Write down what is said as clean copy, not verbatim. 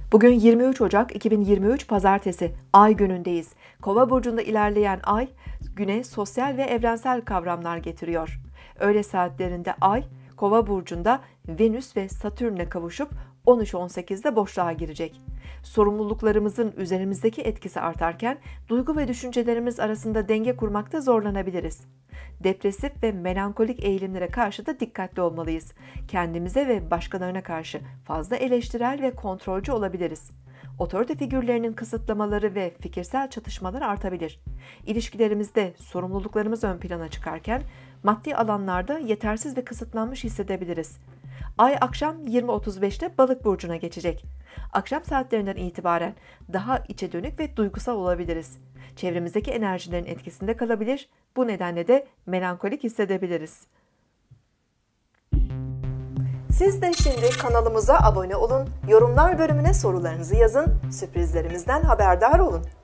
Bugün 23 Ocak 2023 Pazartesi, Ay günündeyiz. Kova burcunda ilerleyen Ay, güne sosyal ve evrensel kavramlar getiriyor. Öğle saatlerinde Ay, Kova burcunda Venüs ve Satürn'le kavuşup 13-18'de boşluğa girecek. Sorumluluklarımızın üzerimizdeki etkisi artarken duygu ve düşüncelerimiz arasında denge kurmakta zorlanabiliriz. Depresif ve melankolik eğilimlere karşı da dikkatli olmalıyız. Kendimize ve başkalarına karşı fazla eleştirel ve kontrolcü olabiliriz. Otorite figürlerinin kısıtlamaları ve fikirsel çatışmalar artabilir. İlişkilerimizde sorumluluklarımız ön plana çıkarken maddi alanlarda yetersiz ve kısıtlanmış hissedebiliriz. Ay akşam 20.35'te Balık burcuna geçecek. Akşam saatlerinden itibaren daha içe dönük ve duygusal olabiliriz. Çevremizdeki enerjilerin etkisinde kalabilir, bu nedenle de melankolik hissedebiliriz. Siz de şimdi kanalımıza abone olun, yorumlar bölümüne sorularınızı yazın, sürprizlerimizden haberdar olun.